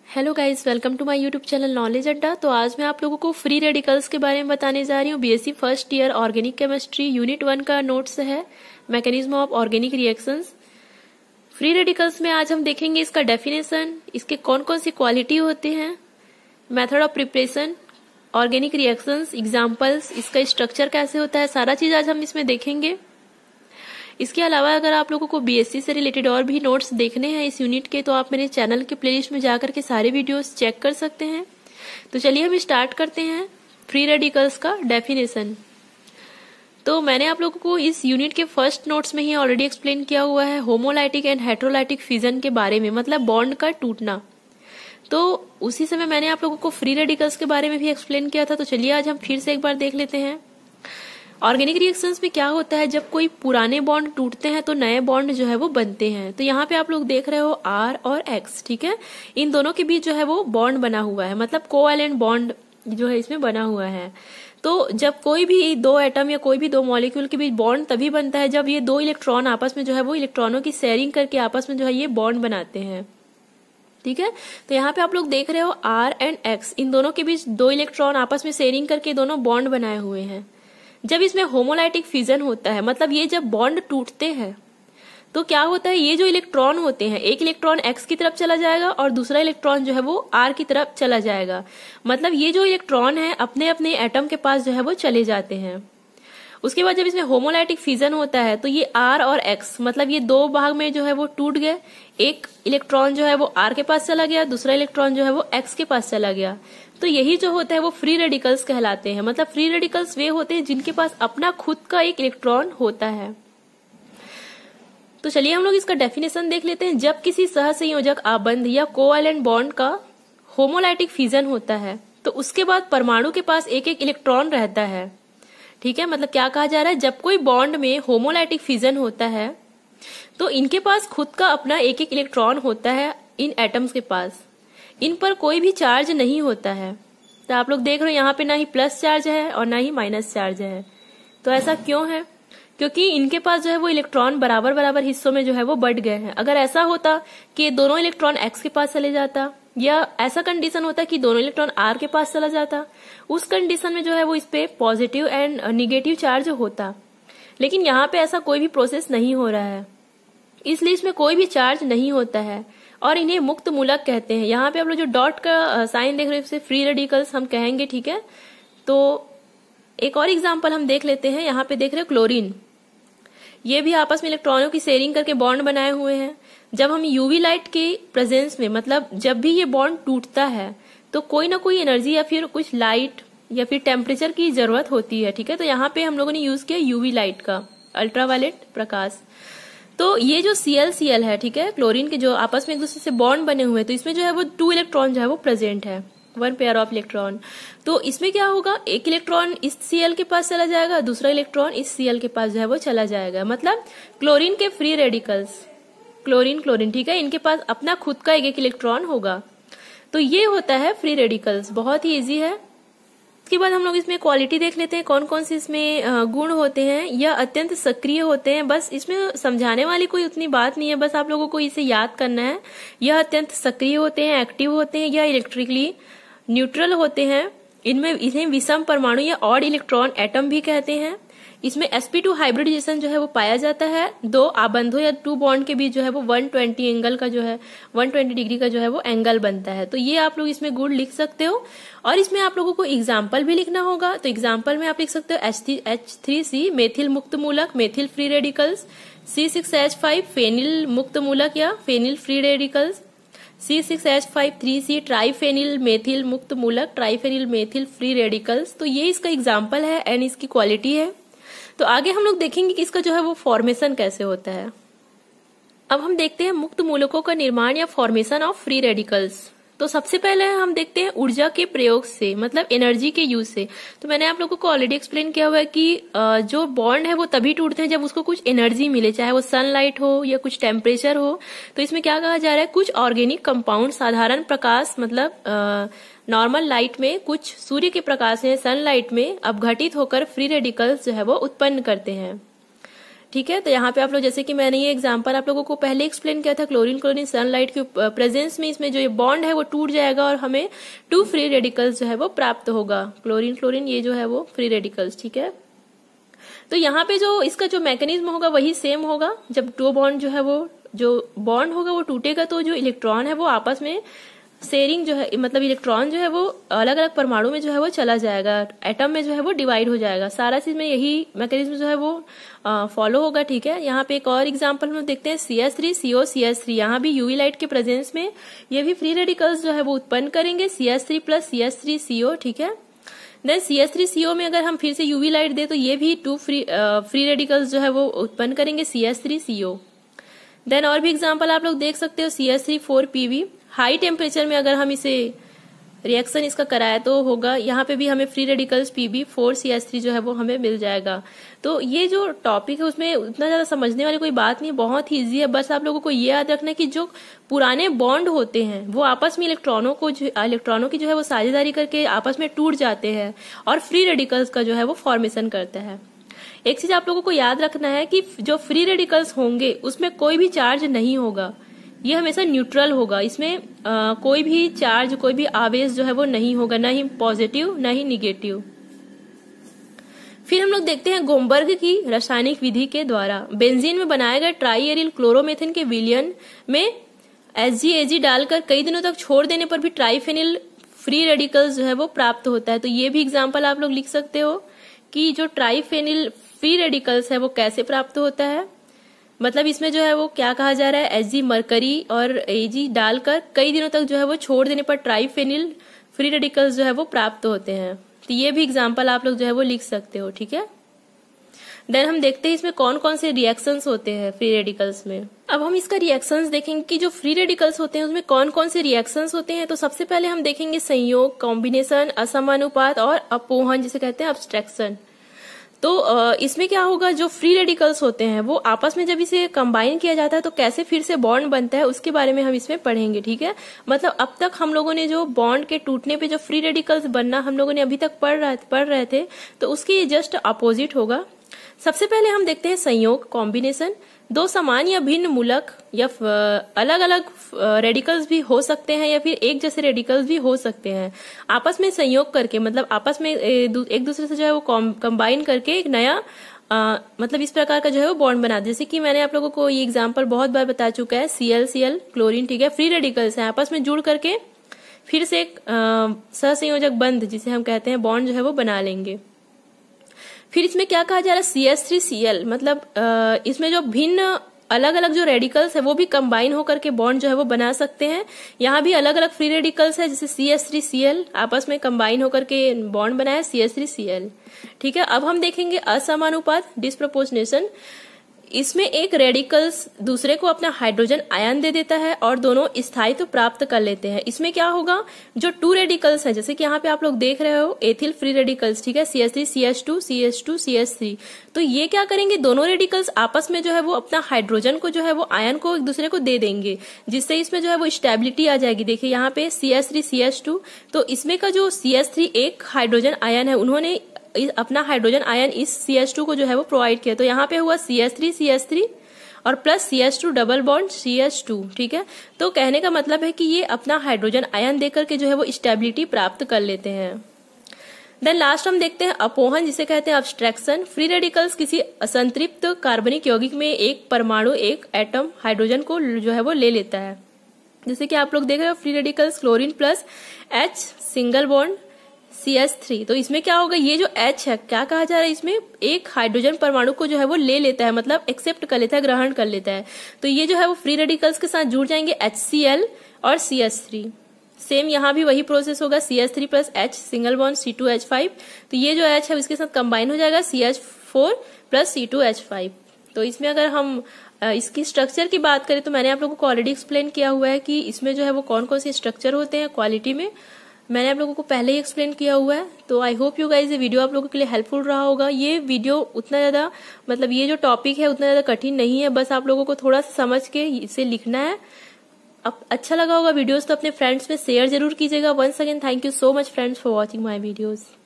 Hello guys, welcome to my YouTube channel Knowledge Adda. तो आज मैं आप लोगों को फ्री रेडिकल्स के बारे में बताने जा रही हूँ। BSc first year organic chemistry unit 1 का नोट्स है, mechanism of organic reactions. Free radicals में आज हम देखेंगे इसका डेफिनेशन, इसके कौन कौन सी क्वालिटी होते हैं, method of preparation, organic reactions, examples, इसका स्ट्रक्चर कैसे होता है, सारा चीज आज हम इसमें देखेंगे। इसके अलावा अगर आप लोगों को बीएससी से रिलेटेड और भी नोट्स देखने हैं इस यूनिट के, तो आप मेरे चैनल के प्लेलिस्ट में जाकर के सारे वीडियोस चेक कर सकते हैं। तो चलिए हम स्टार्ट करते हैं फ्री रेडिकल्स का डेफिनेशन। तो मैंने आप लोगों को इस यूनिट के फर्स्ट नोट्स में ही ऑलरेडी एक्सप्लेन किया हुआ है होमोलाइटिक एंड हेट्रोलाइटिक फिजन के बारे में, मतलब बॉन्ड का टूटना। तो उसी समय मैंने आप लोगों को फ्री रेडिकल्स के बारे में भी एक्सप्लेन किया था। तो चलिए आज हम फिर से एक बार देख लेते हैं। ऑर्गेनिक रिएक्शंस में क्या होता है, जब कोई पुराने बॉन्ड टूटते हैं तो नए बॉन्ड जो है वो बनते हैं। तो यहाँ पे आप लोग देख रहे हो R और X, ठीक है, इन दोनों के बीच जो है वो बॉन्ड बना हुआ है, मतलब कोवैलेंट बॉन्ड जो है इसमें बना हुआ है। तो जब कोई भी दो एटम या कोई भी दो मॉलिक्यूल के बीच बॉन्ड तभी बनता है जब ये दो इलेक्ट्रॉन आपस में जो है वो इलेक्ट्रॉनों की शेयरिंग करके आपस में जो है ये बॉन्ड बनाते हैं, ठीक है। तो यहाँ पे आप लोग देख रहे हो R एंड X, इन दोनों के बीच दो इलेक्ट्रॉन आपस में शेयरिंग करके दोनों बॉन्ड बनाए हुए हैं। जब इसमें होमोलाइटिक फिजन होता है, मतलब ये जब बॉन्ड टूटते हैं तो क्या होता है, ये जो इलेक्ट्रॉन होते हैं, एक इलेक्ट्रॉन X की तरफ चला जाएगा और दूसरा इलेक्ट्रॉन जो है वो R की तरफ चला जाएगा। मतलब ये जो इलेक्ट्रॉन है अपने अपने एटम के पास जो है वो चले जाते हैं। उसके बाद जब इसमें होमोलाइटिक फिजन होता है तो ये R और X, मतलब ये दो भाग में जो है वो टूट गए। एक इलेक्ट्रॉन जो है वो R के पास चला गया, दूसरा इलेक्ट्रॉन जो है वो X के पास चला गया। तो यही जो होता है वो फ्री रेडिकल्स कहलाते हैं। मतलब फ्री रेडिकल्स वे होते हैं जिनके पास अपना खुद का एक इलेक्ट्रॉन होता है। तो चलिए हम लोग इसका डेफिनेशन देख लेते हैं। जब किसी सहसंयोजक आबंध या कोवैलेंट बॉन्ड का होमोलाइटिक फिजन होता है तो उसके बाद परमाणु के पास एक एक इलेक्ट्रॉन रहता है, ठीक है। मतलब क्या कहा जा रहा है, जब कोई बॉन्ड में होमोलाइटिक फिजन होता है तो इनके पास खुद का अपना एक एक इलेक्ट्रॉन होता है इन एटम्स के पास। इन पर कोई भी चार्ज नहीं होता है। तो आप लोग देख रहे हो यहाँ पे ना ही प्लस चार्ज है और ना ही माइनस चार्ज है। तो ऐसा क्यों है, क्योंकि इनके पास जो है वो इलेक्ट्रॉन बराबर बराबर हिस्सों में जो है वो बढ़ गए हैं। अगर ऐसा होता कि दोनों इलेक्ट्रॉन X के पास चले जाता, या ऐसा कंडीशन होता कि दोनों इलेक्ट्रॉन R के पास चला जाता, उस कंडीशन में जो है वो इस पे पॉजिटिव एंड निगेटिव चार्ज होता। लेकिन यहाँ पे ऐसा कोई भी प्रोसेस नहीं हो रहा है, इसलिए इसमें कोई भी चार्ज नहीं होता है और इन्हें मुक्त मूलक कहते हैं। यहाँ पे आप लोग जो डॉट का साइन देख रहे हो इसे फ्री रेडिकल्स हम कहेंगे, ठीक है। तो एक और एग्जांपल हम देख लेते हैं। यहाँ पे देख रहे हो क्लोरीन, ये भी आपस में इलेक्ट्रॉनों की शेयरिंग करके बॉन्ड बनाए हुए हैं। जब हम यूवी लाइट के प्रेजेंस में, मतलब जब भी ये बॉन्ड टूटता है तो कोई ना कोई एनर्जी या फिर कुछ लाइट या फिर टेम्परेचर की जरूरत होती है, ठीक है। तो यहाँ पे हम लोगों ने यूज किया यूवी लाइट का, अल्ट्रावायलेट प्रकाश। तो ये जो Cl है, ठीक है, क्लोरीन के जो आपस में एक दूसरे से बॉन्ड बने हुए हैं, तो इसमें जो है वो 2 इलेक्ट्रॉन जो है वो प्रेजेंट है, 1 पेयर ऑफ इलेक्ट्रॉन। तो इसमें क्या होगा, एक इलेक्ट्रॉन इस Cl के पास चला जाएगा, दूसरा इलेक्ट्रॉन इस Cl के पास जो है वो चला जाएगा। मतलब क्लोरीन के फ्री रेडिकल्स, क्लोरीन, ठीक है, इनके पास अपना खुद का एक एक इलेक्ट्रॉन होगा। तो ये होता है फ्री रेडिकल्स, बहुत ही ईजी है। उसके बाद हम लोग इसमें क्वालिटी देख लेते हैं, कौन कौन से इसमें गुण होते हैं। यह अत्यंत सक्रिय होते हैं। बस इसमें समझाने वाली कोई उतनी बात नहीं है, बस आप लोगों को इसे याद करना है। यह अत्यंत सक्रिय होते हैं, एक्टिव होते हैं, यह इलेक्ट्रिकली न्यूट्रल होते हैं। इन्हें विषम परमाणु या ऑड इलेक्ट्रॉन एटम भी कहते हैं। इसमें sp2 हाइब्रिडाइजेशन जो है वो पाया जाता है। दो आबंधों या 2 बॉन्ड के बीच जो है वो 120 एंगल का जो है 120 डिग्री का जो है वो एंगल बनता है। तो ये आप लोग इसमें गुण लिख सकते हो। और इसमें आप लोगों को एग्जाम्पल भी लिखना होगा। तो एग्जाम्पल में आप लिख सकते हो H3C मेथिल मुक्त मूलक, methyl free radicals, C6H5 phenyl मुक्त मूलक या phenyl free radicals, C6H5 triphenyl methyl मुक्त मूलक, ट्राइफेनिल मेथिल फ्री रेडिकल्स। तो ये इसका एग्जाम्पल है एंड इसकी क्वालिटी है। तो आगे हम लोग देखेंगे कि इसका जो है वो फॉर्मेशन कैसे होता है। अब हम देखते हैं मुक्त मूलकों का निर्माण या फॉर्मेशन ऑफ फ्री रेडिकल्स। तो सबसे पहले हम देखते हैं ऊर्जा के प्रयोग से, मतलब एनर्जी के यूज से। तो मैंने आप लोगों को ऑलरेडी एक्सप्लेन किया हुआ है कि जो बॉन्ड है वो तभी टूटते हैं जब उसको कुछ एनर्जी मिले, चाहे वो सनलाइट हो या कुछ टेम्परेचर हो। तो इसमें क्या कहा जा रहा है, कुछ ऑर्गेनिक कंपाउंड साधारण प्रकाश, मतलब नॉर्मल लाइट में, कुछ सूर्य के प्रकाश में, सनलाइट में अपघटित होकर फ्री रेडिकल्स जो है वो उत्पन्न करते हैं। ठीक है। तो यहाँ पे आप लोग, जैसे कि मैंने ये एग्जांपल आप लोगों को पहले एक्सप्लेन किया था, क्लोरीन क्लोरीन सनलाइट के प्रेजेंस में इसमें जो ये बॉन्ड है वो टूट जाएगा और हमें 2 फ्री रेडिकल्स जो है वो प्राप्त होगा। क्लोरीन क्लोरीन ये जो है वो फ्री रेडिकल्स, ठीक है। तो यहाँ पे जो इसका जो मैकेनिज्म होगा वही सेम होगा। जब 2 बॉन्ड जो है वो, जो बॉन्ड होगा वो टूटेगा तो जो इलेक्ट्रॉन है वो आपस में शेयरिंग जो है, मतलब इलेक्ट्रॉन जो है वो अलग अलग परमाणु में जो है वो चला जाएगा, एटम में जो है वो डिवाइड हो जाएगा। सारा चीज में यही मैकेनिज्म जो है वो फॉलो होगा, ठीक है। यहाँ पे एक और एग्जांपल हम देखते हैं CH3 CO CH3। यहाँ भी यूवी लाइट के प्रेजेंस में ये भी फ्री रेडिकल्स जो है वो उत्पन्न करेंगे, CH3 प्लस CH3 CO, ठीक है। देन CH3 CO में अगर हम फिर से यूवी लाइट दे तो ये भी 2 फ्री रेडिकल्स जो है वो उत्पन्न करेंगे, CH3 CO। देन और भी एग्जांपल आप लोग देख सकते हो, CH3 4PV। हाई टेम्परेचर में अगर हम इसे रिएक्शन इसका कराया तो होगा, यहाँ पे भी हमें फ्री रेडिकल्स Pb4CH3 जो है वो हमें मिल जाएगा। तो ये जो टॉपिक है उसमें उतना ज्यादा समझने वाली कोई बात नहीं, बहुत ही इजी है। बस आप लोगों को ये याद रखना है कि जो पुराने बॉन्ड होते हैं वो आपस में इलेक्ट्रॉनों की जो है वो साझेदारी करके आपस में टूट जाते हैं और फ्री रेडिकल्स का जो है वो फॉर्मेशन करता है। एक चीज आप लोगों को याद रखना है कि जो फ्री रेडिकल्स होंगे उसमें कोई भी चार्ज नहीं होगा, ये हमेशा न्यूट्रल होगा। इसमें कोई भी चार्ज, कोई भी आवेश जो है वो नहीं होगा, ना ही पॉजिटिव ना ही निगेटिव। फिर हम लोग देखते हैं गोमबर्ग की रासायनिक विधि के द्वारा बेंजीन में बनाए गए ट्राई एरिल क्लोरोमेथिन के विलयन में HgAg डालकर कई दिनों तक छोड़ देने पर भी ट्राइफेनिल फ्री रेडिकल्स जो है वो प्राप्त होता है। तो ये भी एग्जाम्पल आप लोग लिख सकते हो कि जो ट्राइफेनिल फ्री रेडिकल्स है वो कैसे प्राप्त होता है। मतलब इसमें जो है वो क्या कहा जा रहा है, Hg मरकरी और Ag डालकर कई दिनों तक जो है वो छोड़ देने पर ट्राइफेनिल फ्री रेडिकल्स जो है वो प्राप्त होते हैं। तो ये भी एग्जांपल आप लोग जो है वो लिख सकते हो, ठीक है। देन हम देखते हैं इसमें कौन कौन से रिएक्शंस होते हैं फ्री रेडिकल्स में। अब हम इसका रिएक्शंस देखेंगे कि जो फ्री रेडिकल्स होते हैं उसमें कौन कौन से रिएक्शंस होते हैं। तो सबसे पहले हम देखेंगे संयोग, कॉम्बिनेशन, असमानुपात और अपोहन, जिसे कहते हैं अब्स्ट्रैक्शन। तो इसमें क्या होगा, जो फ्री रेडिकल्स होते हैं वो आपस में जब इसे कंबाइन किया जाता है तो कैसे फिर से बॉन्ड बनता है उसके बारे में हम इसमें पढ़ेंगे, ठीक है। मतलब अब तक हम लोगों ने जो बॉन्ड के टूटने पे जो फ्री रेडिकल्स बनना हम लोगों ने अभी तक पढ़ रहे थे, तो उसके ये जस्ट अपोजिट होगा। सबसे पहले हम देखते हैं संयोग, कॉम्बिनेशन। 2 समान या भिन्न मूलक या अलग अलग रेडिकल्स भी हो सकते हैं या फिर एक जैसे रेडिकल्स भी हो सकते हैं, आपस में संयोग करके, मतलब आपस में एक दूसरे से जो है वो कंबाइन करके एक नया मतलब इस प्रकार का जो है वो बॉन्ड बना दे। जैसे कि मैंने आप लोगों को ये एग्जांपल बहुत बार बता चुका है, ClCl क्लोरीन, ठीक है। फ्री रेडिकल्स हैं, आपस में जुड़ करके फिर से एक सहसंयोजक बंध जिसे हम कहते हैं बॉन्ड जो है वो बना लेंगे। फिर इसमें क्या कहा जा रहा है, CH3Cl, मतलब इसमें जो भिन्न अलग अलग जो रेडिकल्स है वो भी कंबाइन होकर के बॉन्ड जो है वो बना सकते हैं। यहाँ भी अलग अलग फ्री रेडिकल्स है, जैसे CH3Cl आपस में कंबाइन होकर के बॉन्ड बनाया CH3Cl, ठीक है। अब हम देखेंगे असमानुपात, डिस्प्रपोर्शनेशन। इसमें एक रेडिकल्स दूसरे को अपना हाइड्रोजन आयन दे देता है और दोनों स्थायित्व प्राप्त कर लेते हैं। इसमें क्या होगा, जो 2 रेडिकल्स हैं, जैसे कि यहाँ पे आप लोग देख रहे हो एथिल फ्री रेडिकल्स, ठीक है, CH3 CH2 CH2 CH3। तो ये क्या करेंगे, दोनों रेडिकल्स आपस में जो है वो अपना हाइड्रोजन को जो है वो आयन को एक दूसरे को दे देंगे, जिससे इसमें जो है वो स्टेबिलिटी आ जाएगी। देखिए यहाँ पे CH3 CH2, तो इसमें का जो CH3 एक हाइड्रोजन आयन है, उन्होंने अपना हाइड्रोजन आयन इस CH2 को जो है वो प्रोवाइड किया। तो यहाँ पे हुआ CH3 CH3 और plus CH2 double bond CH2, ठीक है। तो कहने का मतलब है कि ये अपना हाइड्रोजन आयन देकर के जो है वो स्टेबिलिटी प्राप्त कर लेते हैं। देन लास्ट हम देखते हैं अपोहन, जिसे कहते हैं अब्स्ट्रैक्शन। फ्री रेडिकल्स किसी असंतृप्त कार्बनिक यौगिक में एक परमाणु, एक एटम हाइड्रोजन को जो है वो ले लेता है। जैसे कि आप लोग देख रहे हो free radicals chlorine plus H single bond CH3। तो इसमें क्या होगा, ये जो H है, क्या कहा जा रहा है, इसमें एक हाइड्रोजन परमाणु को जो है वो ले लेता है, मतलब एक्सेप्ट कर लेता है, ग्रहण कर लेता है। तो ये जो है वो फ्री रेडिकल्स के साथ जुड़ जाएंगे HCl और CH3। सेम यहाँ भी वही प्रोसेस होगा, CH3 plus H single bond C2H5। तो ये जो H है उसके साथ कंबाइन हो जाएगा CH4 प्लस C2H5। तो इसमें अगर हम इसकी स्ट्रक्चर की बात करें तो मैंने आप लोगों को ऑलरेडी एक्सप्लेन किया हुआ है कि इसमें जो है वो कौन कौन से स्ट्रक्चर होते हैं क्वालिटी में, मैंने आप लोगों को पहले ही एक्सप्लेन किया हुआ है। तो आई होप यू गाइज ये वीडियो आप लोगों के लिए हेल्पफुल रहा होगा। ये वीडियो उतना ज्यादा, मतलब ये जो टॉपिक है उतना ज्यादा कठिन नहीं है, बस आप लोगों को थोड़ा सा समझ के इसे लिखना है। अब अच्छा लगा होगा वीडियोस तो अपने फ्रेंड्स में शेयर जरूर कीजिएगा। Once again thank you so much friends for watching my videos.